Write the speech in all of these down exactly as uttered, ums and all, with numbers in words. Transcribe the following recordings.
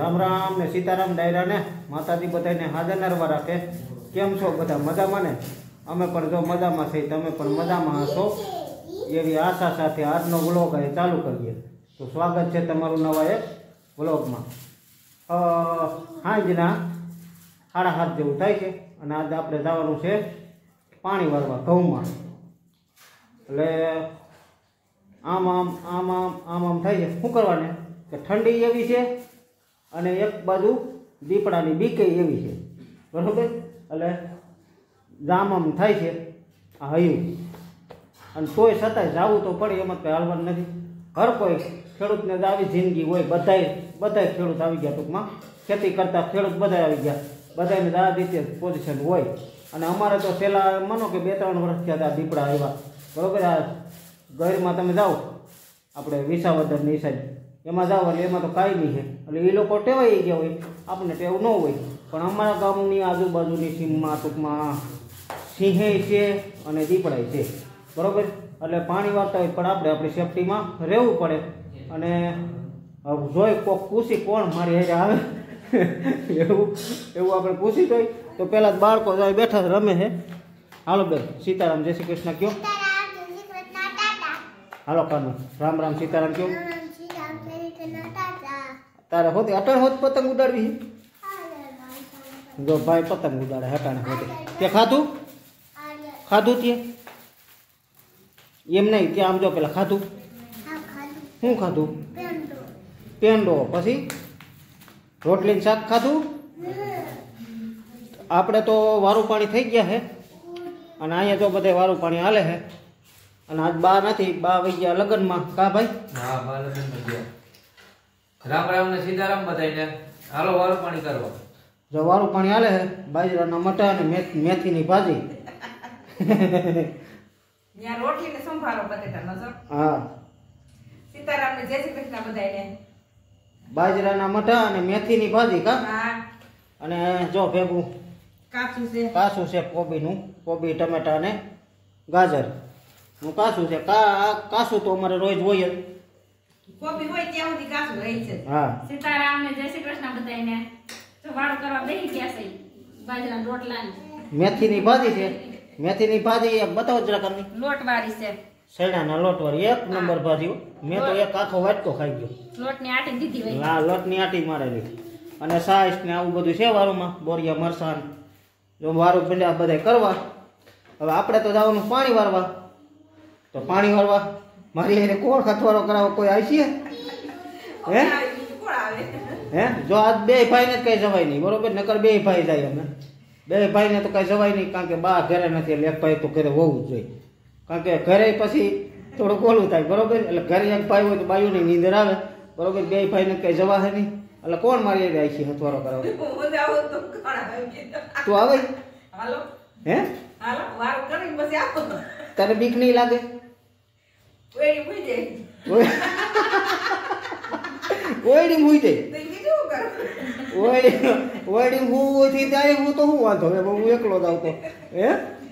राम राम ने सीताराम डायरा ने माताजी बधाने हाजर नरवा राखे। केम छो बधा मजामां ने? अमे पण जो मजामां छे तमे पण मजामां हशो एवी आशा साथे आजनो व्लॉग अहीं चालू करीए। तो स्वागत छे तमारुं नवा एक व्लॉगमां। अ हांजना साड़ा सात जेवुं थाय छे अने आज आपणे जवानुं छे पाणी वारवा घऊंमां। એટલે આમ આમ આમ આમ આમ આમ થાય છે। શું કરવાને કે ઠંડી એવી છે અને એક બાજુ દીપડાની બીકે એવી છે, બરોબર? એટલે જામ આમ થાય છે આ હયું, અને તોય છતાંય જવું તો પડે, એમાં કંઈ હાલવાનું નથી। હર કોઈ ખેડૂતને જ આવી જિંદગી હોય, બધાય બધાય ખેડૂત આવી ગયા, ટૂંકમાં ખેતી કરતા ખેડૂત બધા આવી ગયા, બધાને જ આ રીતે પોઝિશન હોય। અને અમારે તો પહેલાં માનો કે બે ત્રણ વર્ષ થયા હતા દીપડા આવ્યા, બરોબર? આ ગैરમાં તમે જાઓ આપણે વિસાવદરની સાઈડ, એમાં જાઓ એટલે એમાં તો કાયમી છે, એટલે એ લોકો ટેવાઈ ગયા હોય, આપણને ટેવ ન હોય। પણ અમારા ગામની આજુબાજુની સીમમાં ટૂંકમાં સિંહે છે અને દીપડાય છે, બરોબર? એટલે પાણી વાળતા હોય પણ આપણે આપણી સેફટીમાં રહેવું પડે। અને જોઈ કોક પૂછી કોણ મારી હારે આવે એવું એવું આપણે પૂછી જોઈ તો પહેલાં જ બાળકો જાય બેઠા રમે છે। હાલો બેન, સીતારામ જય શ્રી કૃષ્ણ કયો, હાલો કાનુ राम राम सीताराम क्यों? तारे होते अटण होत पतंग उड़ाड़वी जो भाई पतंग उड़ाड़े हटाने होते क्या खाधु खाधु ते एम नहीं त्या आम जो पेला खाधु हूँ खाधु पेंडो पछी रोटली शाक खाधु। आपणे तो वारू पाणी थई गया है अने अहींया जो बधे वारू पाणी हाले है। અને આજ બા નથી, બા વઈ ગયા લગનમાં, કા ભાઈ? હા, બા લગનમાં ગયા। રામ રામ ને સીતારામ બધાયને। હાલો વારું પાણી કરવા। જો વારું પાણી હાલે છે, બાજરાના મટા અને મેથીની ભાજી। ન્યા રોટલી ને સંભારો બટેટાનો જો। હા, સીતારામ ને જય શ્રી કૃષ્ણ બધાયને। બાજરાના મટા અને મેથીની ભાજી, કા? હા, અને જો ભેગું કાચું છે, કાચું છે કોબીનું, કોબી ટમેટા અને ગાજર નું કાચું છે। કા કાચું તો અમારે રોજ હોય જ, કોબી હોય ત્યાં સુધી કાચું રહે છે। હા, सीताराम ने जय श्री कृष्ण बताइने तो वाड़ो करवा बेही गया सही बाजरा रोटला મેથીની ભાજી છે। મેથીની ભાજી એક બતાવો જરા કરની। लोट वाली से શેણાના લોટવાળી એક નંબર ભાજી હો। મેં તો એક આખો વાટકો ખાઈ ગયો। लोट ने आटी दीधी वही હા, લોટની આટી મારેલી અને સાઈસ ને આવું બધું છે વારુંમાં, બોરિયા મરસાન જો વારું ભીંડા બધા કરવા। હવે આપણે તો જવાનું પાણી વારવા, તો પાણી વારવા મારી એને કોણ ખતવારો કરાવો કોઈ આવી છે હે કોણ આવે? હે જો આજ બે ભાઈને જ કઈ જવાય નહીં, બરોબર? નકર બે ભાઈ જાય, અમે બે ભાઈને તો કઈ જવાય નહીં, કારણ કે બા ઘરે નથી, એટલે એક ભાઈ તો ઘરે હોવું જ જોઈએ, કારણ કે ઘરે પછી થોડુંક ઓલું થાય, બરોબર? એટલે ઘરે એક ભાઈ હોય તો બાયુની નીંદર આવે, બરોબર? બે ભાઈને કઈ જવા છે નહીં, એટલે કોણ મારી આવી છે હથવારો કરાવો? હું જાવ તો કોણ આવે? તું આવે હાલો હે? હાલો વારું કરીને પછી આપો, તને બીક નહીં લાગે? ઓયડી ભૂઈ જાય ઓયડી મૂઈ દે, તો ઈ બીજું શું કરું? ઓયડી ઓયડી હું થી ત્યારે હું તો હું વાંધો હવે હું એકલો જ આવતો હે?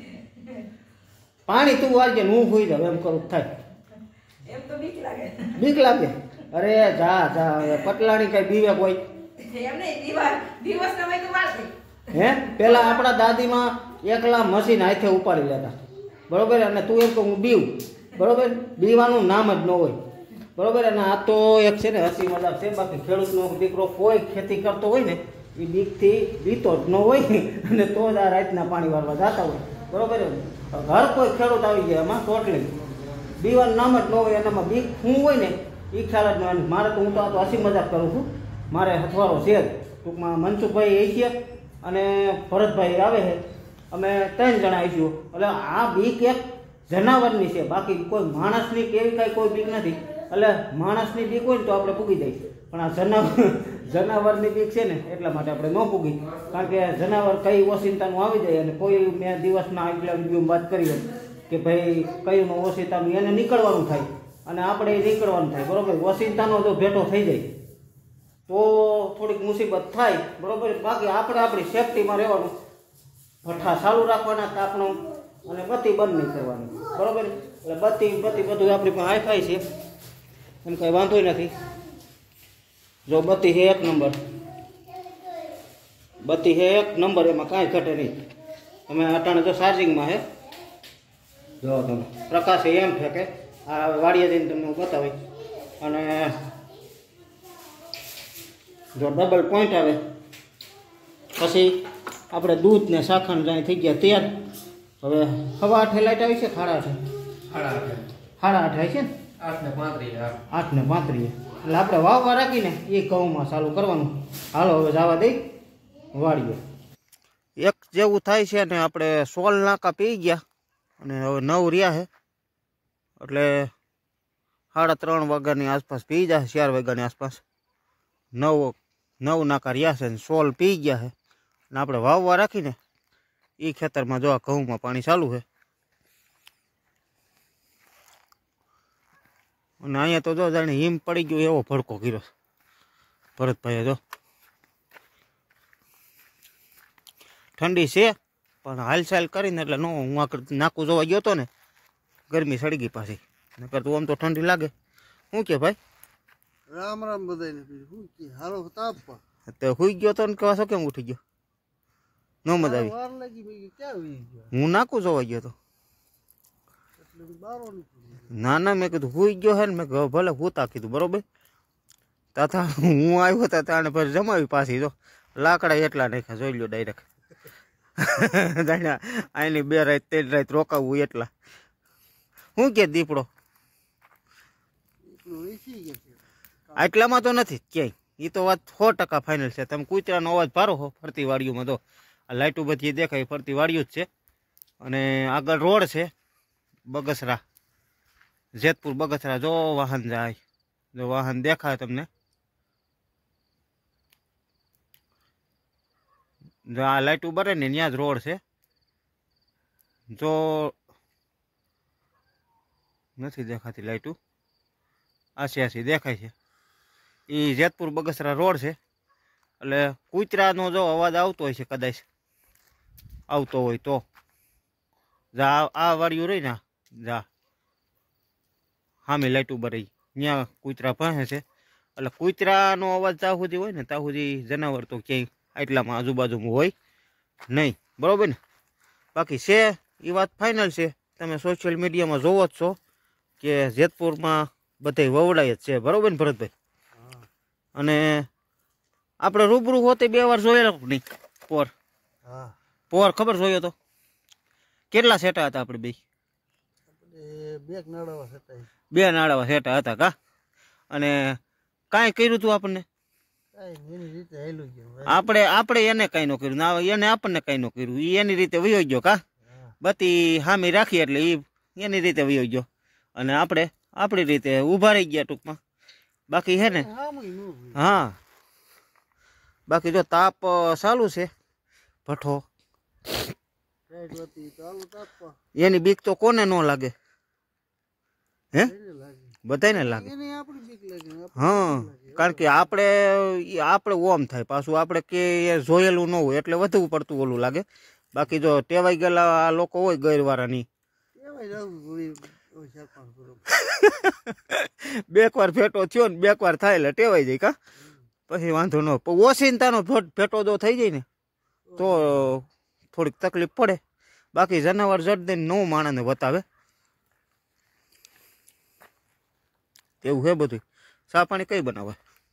પાણી તું વાળજે ને હું ભૂઈ જાવ એમ કરું થાય? એમ તો બીક લાગે। બીક લાગે? અરે જા જા, હવે પટલાણી કઈ બીવે કોઈ એમ નહીં, દિવસ દિવસ સમય તો વાળતી હે? પેલા આપણા દાદીમાં એકલા મશીન હાથે ઉપાડી લેતા, બરોબર? અને તું એમ કે હું બીવ, બરોબર? બીવાનું નામ જ ન હોય, બરોબર? અને આ તો એક છે ને હસી મજાક છે, બાકી ખેડૂતનો દીકરો કોઈ ખેતી કરતો હોય ને એ બીકથી બીતો જ ન હોય અને તો જ આ રાતના પાણી વાળવા જતા હોય, બરોબર? ઘર કોઈ ખેડૂત આવી ગયા એમાં ટોટલી બીવાનું નામ જ ન હોય, એનામાં બીક શું હોય ને એ ખ્યાલ જ ન હોય। મારે તો હું તો આ તો હસી મજાક કરું છું, મારે હથવારો છે જ, ટૂંકમાં મનસુખભાઈ એ છે અને ભરતભાઈ આવે છે, અમે ત્રણ જણા આવીશું। એટલે આ બીક એક જનાવરની છે, બાકી કોઈ માણસની કેવી કાંઈ કોઈ બીક નથી। એટલે માણસની બીક હોય ને તો આપણે પૂગી જાય, પણ આ જનાવર જનાવરની બીક છે ને એટલા માટે આપણે ન પૂગી, કારણ કે જનાવર કઈ ઓશિંતાનું આવી જાય। અને કોઈ મેં દિવસના આગલા વિડીયોમાં વાત કરી કે ભાઈ કયું ઓશિંતાનું એને નીકળવાનું થાય અને આપણે નીકળવાનું થાય, બરોબર? ઓશિંતાનો જો ભેટો થઈ જાય તો થોડીક મુસીબત થાય, બરોબર? બાકી આપણે આપણી સેફટીમાં રહેવાનું, ભઠ્ઠા ચાલુ રાખવાના તાપનો અને બત્તી બંધ નહીં કરવાની, બરોબર? એટલે બત્તી બત્તી બધું આપણી પાસે હાઈફાઈ છે, એમ કંઈ વાંધો નથી। જો બત્તી છે એક નંબર, બત્તી હે એક નંબર, એમાં કાંઈ ઘટે નહીં. અમે અટાણે તો ચાર્જિંગમાં હે. જો તમે પ્રકાશ એમ છે કે આ વાડીએ જઈને તમને હું બતાવી. અને જો ડબલ પોઈન્ટ આવે પછી આપણે દૂધ ને સાખણ જાય થઈ ગયા તૈયાર. હવે સવા આઠે લાઈટ આવી છે, સાડા આઠે સાડા આઠે સાડા આઠે આવી છે ને, આઠ ને પાંત્રીસ આઠ ને પાંત્રીસ. એટલે આપણે વાવવા રાખીને એ ઘઉંમાં ચાલુ કરવાનું. હાલો હવે જવા દઈ વાડીએ. એક જેવું થાય છે ને આપણે સોળ નાકા પી ગયા અને હવે નવ રહ્યા છે. એટલે સાડા ત્રણ વાગ્યાની આસપાસ પી જશે, ચાર વાગ્યાની આસપાસ નવ નવ નાકા રહ્યા છે ને સોળ પી ગયા છે. અને આપણે વાવવા રાખીને એ ખેતરમાં જો આ ઘઉંમાં પાણી ચાલુ છે. અને અહીંયા તો જો જાણે હિમ પડી ગયો એવો ભડકો કર્યો ભરતભાઈએ. જો ઠંડી છે પણ હાલચાલ કરીને એટલે નો હું આગળ નાકું જોવા ગયો હતો ને ગરમી સડી ગઈ પાછી. નકર તું આમ તો ઠંડી લાગે. શું કે ભાઈ? રામ રામ બધાને. શું કે હાલો તાપવા તો હુઈ ગયો તો ને કહેવા છો કેમ ઉઠી ગયો? નો મજા આવી? વાર લાગી ભાઈ, ક્યાં વી ગયો હું નાકું જોવા ગયો તો. એટલે બારો નીકળી. ના ના મેં કીધું હુઈ ગયો હે ને, મેં કીધું ભલે હુતા કીધું બરોબર. તાતા હું આવ્યો હતા તાણે પછી જમાવી પાછી. જો લાકડા એટલા નાખ્યા જોઈ લો ડાયરેક્ટ. આની બે રાત ત્રણ રાત રોકાવું એટલા. શું કે દીપડો એટલું વેચી ગયા છે. આટલામાં તો નથી ક્યાંય. એ તો વાત સો ટકા ફાઇનલ છે. તમે કૂતરાનો અવાજ ભારો હો ફરતી વાડીઓમાં. તો આ લાઇટો બધી દેખાય ફરતી વાડીઓ જ છે. અને આગળ રોડ છે બગસરા, જેતપુર બગસરા. જો વાહન જાય, જો વાહન દેખાય તમને. જો આ લાઇટો બરે ને ત્યાં જ રોડ છે. જો નથી દેખાતી લાઇટો, આસી આસી દેખાય છે. એ જેતપુર બગસરા રોડ છે. એટલે કૂતરાનો જો અવાજ આવતો હોય છે, કદાચ આવતો હોય તો જા આ વાળીયું રહી ને જા સામે લાઈટું બરાઈ ત્યાં કૂતરા ભસે છે. એટલે કૂતરાનો અવાજ ત્યાં સુધી હોય ને ત્યાં સુધી જનાવર તો ક્યાંય આટલામાં આજુબાજુમાં હોય નહીં, બરાબર ને? બાકી છે એ વાત ફાઇનલ છે. તમે સોશિયલ મીડિયામાં જોવો જ છો કે જેતપુરમાં બધે વવડાય જ છે, બરાબર ને ભરતભાઈ? અને આપણે રૂબરૂ હોતે બે વાર જોયેલો નહીં પોર? હા પોર ખબર જોયો તો કેટલા સેટા હતા આપણે બે? આપણે બે નાડાવા હતા. બે નાડાવા સેટા હતા કા? અને કાંઈ કર્યું તું આપણને? કાંઈ એની રીતે હેલું ગયું. આપણે આપણે એને કાંઈ ન કર્યું ના, એને આપણને કાંઈ ન કર્યું. એ એની રીતે વયો ગયો કા? બધી હામી રાખી એટલે એ એની રીતે વયો ગયો અને આપણે આપણી રીતે ઊભા રહી ગયા ટૂંકમાં. બાકી હે ને હા, બાકી જો તાપ ચાલુ છે ભઠ્ઠો. એની બીક તો કોને ન લાગે? હે બધાને લાગે. હા, કારણ કે આપણે આપણે ઓમ થાય પાછું, આપણે કે જોયેલું ન હોય એટલે વધુ પડતું ઓલું લાગે. બાકી જો ટેવાઈ ગયેલા લોકો હોય ગેરવાળાની બેક વાર ફેટો થયો ને બેક વાર થાય એટલે ટેવાઈ જાય કા? પછી વાંધો ન. ઓચિંતાનો ફેટો જો થઈ જાય ને તો થોડીક તકલીફ પડે. બાકી જનાવર જડ દઈને નો માણસને બતાવે એવું છે બધું. ચા પાણી કઈ બનાવે?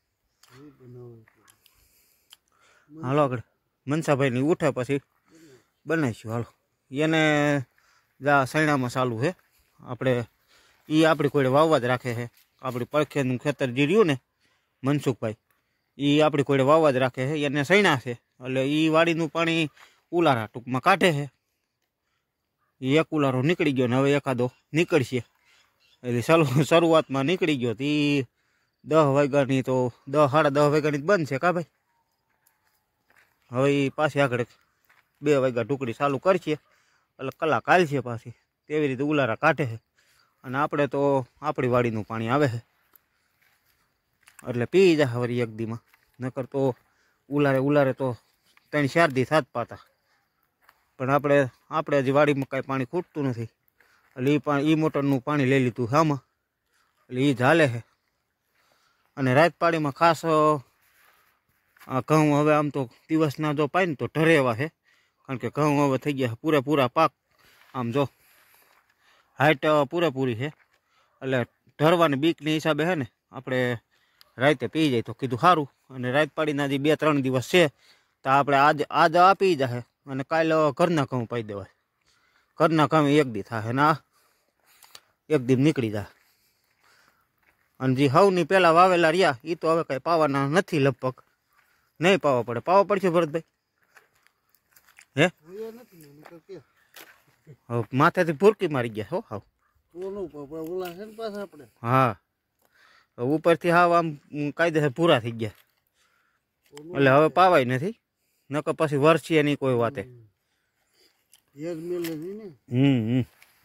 હાલો આગળ મનસાભાઈ ની ઉઠે પછી બનાવીશું. હાલો એને જા સૈણામાં ચાલુ છે. આપણે એ આપણી કોઈ વાવવા જ રાખે છે. આપણી પડખેનું ખેતર જે રહ્યું ને મનસુખભાઈ, એ આપણી કોઈ વાવવા જ રાખે છે. એને સૈણા છે એટલે એ વાડીનું પાણી ઉલારા ટૂંકમાં કાઢે છે. એ એક ઉલારો નીકળી ગયો ને હવે એકાદો નીકળશે. એટલે ચાલુ શરૂઆતમાં નીકળી ગયો તો એ દસ વાગ્યાની તો દસ સાડા દસ વાગ્યાની જ બંધ છે કા ભાઈ? હવે એ પાછી આગળ બે વાગ્યા ટુકડી ચાલુ કરશે એટલે કલાક હાલશે પાછી. તેવી રીતે ઉલારા કાઢે છે. અને આપણે તો આપણી વાડીનું પાણી આવે છે એટલે પી જાય વળી એક દીમાં. નકર તો ઉલારે ઉલારે તો ત્રણ ચાર દી થાત પાતા. પણ આપણે આપણે હજી વાડીમાં કાંઈ પાણી ખૂટતું નથી એટલે એ પાણી એ મોટરનું પાણી લઈ લીધું આમાં એટલે એ જ હાલે છે. અને રાત પાડીમાં ખાસ આ ઘઉં હવે આમ તો દિવસના જો પાય ને તો ઢરે એવા છે, કારણ કે ઘઉં હવે થઈ ગયા પૂરેપૂરા પાક. આમ જો હાઈટ પૂરેપૂરી છે, એટલે ઢરવાની બીકની હિસાબે છે ને આપણે રાતે પી જાય તો કીધું સારું. અને રાત પાડીના જે બે ત્રણ દિવસ છે તો આપણે આજ આજ આ પી જાય અને કાલે ઘરના ઘઉં પાઈ દેવાય. ઘરના ઘઉં એક દી થાય ને આ એક દી નીકળી જાય. અને જે હવની પહેલાં વાવેલા રહ્યા એ તો હવે કાંઈ પાવાના નથી, લગભગ નહીં પાવા પડે. પાવા પડશે ભરતભાઈ? હે હોય નથી ને નકર કે હવે માથેથી ભૂરકી મારી ગયા હો હાવ. ઓલું પ- ઓલા છે ને પાછા આપણે હા ઉપરથી હાવ આમ કાયદેસર પૂરા થઈ ગયા, એટલે હવે પાવાય નથી. નકર પછી વર્ષીએ નહીં કોઈ વાતે. હેજ મેલે છે ને હમ હમ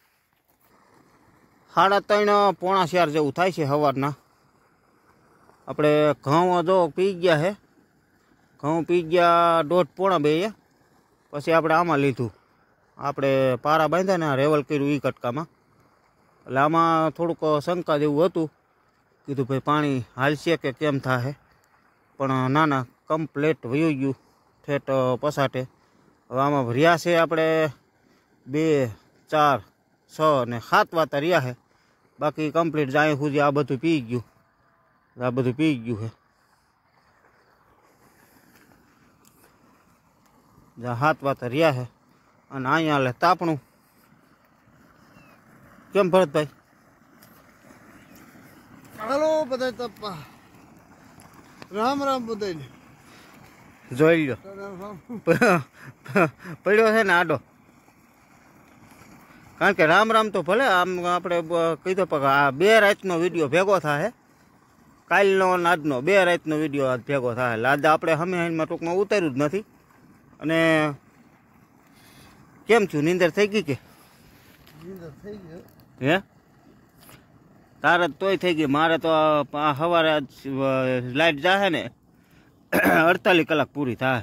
સાડા ત્રણ પોણા ચાર જેવું થાય છે સવારના. આપણે ઘઉં જો પી ગયા છે, ઘઉં પી ગયા દોઢ પોણા બે. પછી આપણે આમાં લીધું, આપણે પારા બાંધ્યા ને રેવલ કર્યું એ કટકામાં. એટલે આમાં થોડુંક શંકા જેવું હતું, કીધું ભાઈ પાણી હાલશે કે કેમ થાય, પણ ના ના કમ્પ્લેટ વયું ગયું ઠેઠ પસાટે. હવે આમાં રહ્યા છે આપણે બે ચાર છ ને સાત વાતા રહ્યા છે, બાકી કમ્પ્લીટ જાય સુધી આ બધું પી ગયું, આ બધું પી ગયું છે. સાત વાતા રહ્યા છે. અને અહીંયા લે તાપણું કેમ ભરતભાઈ? હાલો બધા તપ્પા રામ રામ બધાને જોઈ લો રામ પડ્યો છે ને આડો. કારણ કે રામ રામ તો ભલે આમ આપણે કીધો પણ આ બે રાતનો વિડીયો ભેગો થાય, કાલનો અને આજનો બે રાતનો વિડીયો આજ ભેગો થાય. એટલે આજે આપણે હમે હાઈમાં ટૂંકમાં ઉતાર્યું જ નથી. અને કેમ છું, નીંદર થઈ ગઈ કે નીંદર થઈ ગયો હે? તારે તોય થઈ ગઈ, મારે તો આ સવારે લાઇટ જાહે ને અડતાલીસ કલાક પૂરી થાય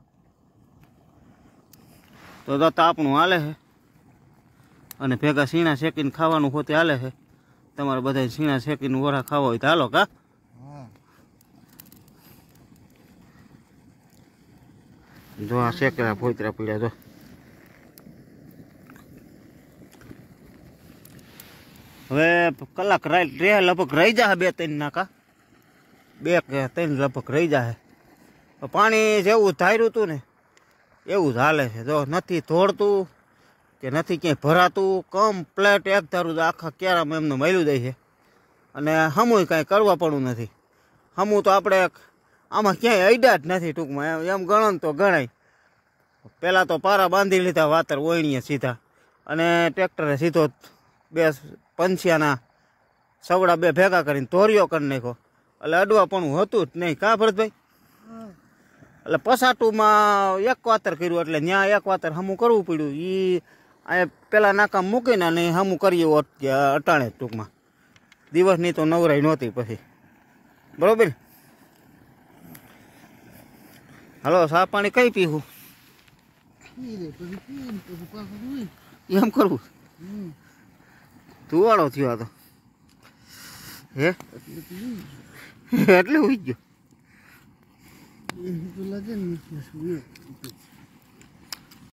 તો તો તાપણું હાલે છે. અને ભેગા સીણા શેકીને ખાવાનું હોતે હાલે છે. તમારે બધા સીણા શેકીને વરા ખાવા હોય તો હાલો કા? હા જો આ શેકેલા ફોતરા પીડ્યા જો. હવે કલાક રાઈ રે લગભગ રહી જાય, બે ત્રણ નાકા બે કે ત્રણ લગભગ રહી જાય. પાણી જેવું ધાર્યું હતું ને એવું જ હાલે છે. જો નથી ધોળતું કે નથી ક્યાંય ભરાતું, કમ્પ્લેટ એક ધારું આખા ક્યારામાં એમનું મળ્યું જાય છે. અને હમુય કાંઈ કરવા પડવું નથી. હમું તો આપણે આમાં ક્યાંય અડ્યા જ નથી ટૂંકમાં, એમ એમ ગણો ને તો ગણાય. પહેલાં તો પારા બાંધી લીધા વાતર ઓયણીએ સીધા, અને ટ્રેક્ટરે સીધો બે પંછિયાના સવડા બે ભેગા કરીને ધોરિયો કરી નાખ્યો. એટલે અડવાપણું હતું જ નહીં કા ભરતભાઈ? એટલે પસાટુમાં એક વાતર કર્યું એટલે ત્યાં એક વાતર હમું કરવું પડ્યું. એ આ પેલા નાકામ મૂકીને અને હમું કરીએ હોત કે અટાણે ટૂંકમાં દિવસની તો નવરાઈ નહોતી પછી. બરોબર. હાલો ચા પાણી કઈ પીવું? પી રે પછી પી ને પછી પાછું જોઈ એમ કરવું? હમ તું વાળો થયો આ તો હે એટલે તો જોઈ એટલે ઉઈ ગયો. એ તો લાગે ને નીચે સુઈ